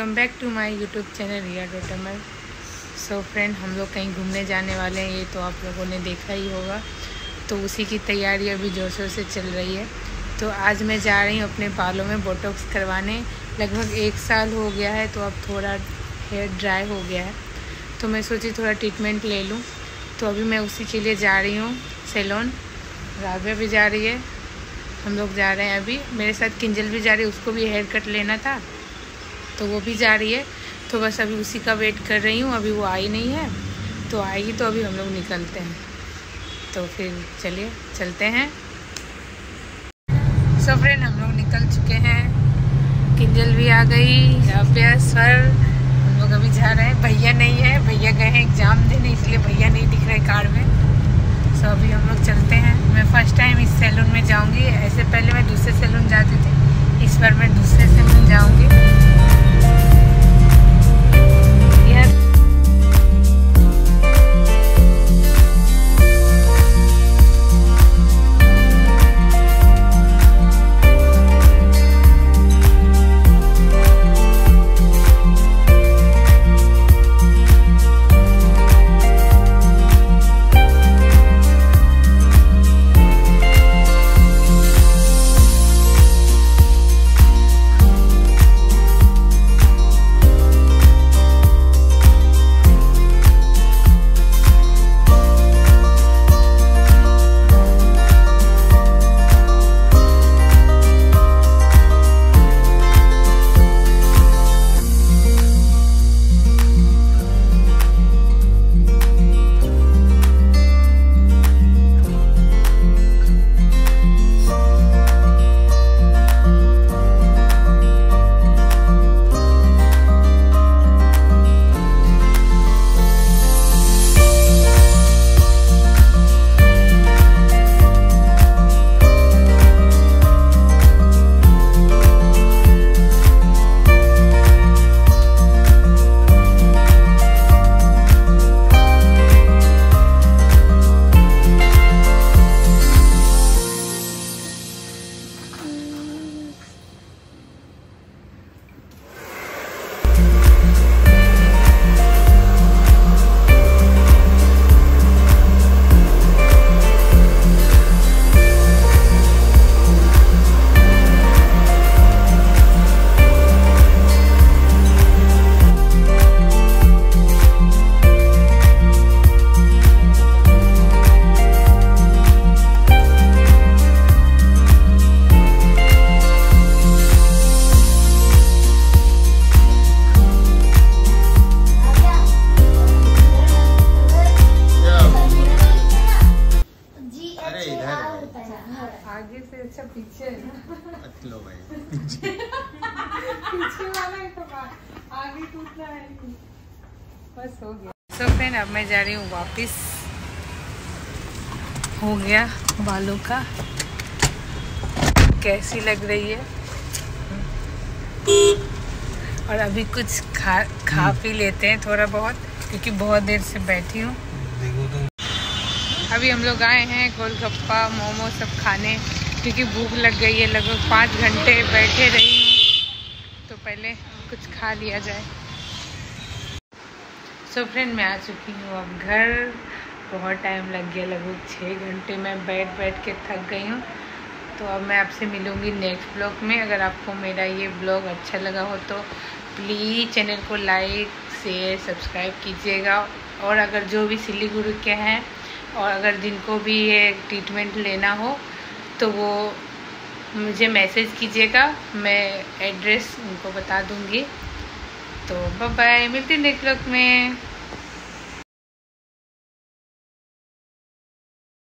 Welcome back to my YouTube channel Riya डॉटमल। So friend, हम लोग कहीं घूमने जाने वाले हैं, ये तो आप लोगों ने देखा ही होगा। तो उसी की तैयारी अभी जोर शोर से चल रही है। तो आज मैं जा रही हूँ अपने बालों में बोटॉक्स करवाने। लगभग 1 साल हो गया है, तो अब थोड़ा हेयर ड्राई हो गया है, तो मैं सोची थोड़ा ट्रीटमेंट ले लूँ। तो अभी मैं उसी के लिए जा रही हूँ सैलून। राबिया भी जा रही है, हम लोग जा रहे हैं। अभी मेरे साथ किंजल भी जा रही है, उसको भी हेयर कट लेना था, तो वो भी जा रही है। तो बस अभी उसी का वेट कर रही हूँ। अभी वो आई नहीं है, तो आएगी तो अभी हम लोग निकलते हैं। तो फिर चलिए चलते हैं। सो फ्रेंड, हम लोग निकल चुके हैं। किंजल भी आ गई, राबिया, स्वर, हम लोग अभी जा रहे हैं। भैया नहीं है, भैया गए हैं एग्ज़ाम देने, इसलिए भैया नहीं दिख रहे कार में। सो अभी हम लोग चलते हैं। मैं फ़र्स्ट टाइम इस सैलून में जाऊंगी। ऐसे पहले मैं दूसरे सैलून जाती थी, इस बार मैं दूसरे सैलून जाऊंगी। आगे से अच्छा पीछे है ना। लो भाई पीछे वाला है, तो आगे टूटना है। बस हो गया। सो फ्रेंड, अब मैं जा रही हूँ वापस। हो गया बालों का। कैसी लग रही है? और अभी कुछ खा पी लेते हैं थोड़ा बहुत, क्योंकि बहुत देर से बैठी हूँ। अभी हम लोग आए हैं गोलगप्पा मोमो सब खाने, क्योंकि भूख लग गई है। लगभग 5 घंटे बैठे रही हूँ, तो पहले कुछ खा लिया जाए। सो फ्रेंड, मैं आ चुकी हूँ अब घर। बहुत टाइम लग गया, लगभग 6 घंटे मैं बैठ के थक गई हूँ। तो अब मैं आपसे मिलूँगी नेक्स्ट ब्लॉग में। अगर आपको मेरा ये ब्लॉग अच्छा लगा हो तो प्लीज़ चैनल को लाइक शेयर सब्सक्राइब कीजिएगा। और अगर जो भी सिलीगुड़ी के हैं और अगर जिनको भी ये ट्रीटमेंट लेना हो, तो वो मुझे मैसेज कीजिएगा, मैं एड्रेस उनको बता दूँगी। तो बाय बाय, मिलते हैं नेक्स्ट ब्लॉग में।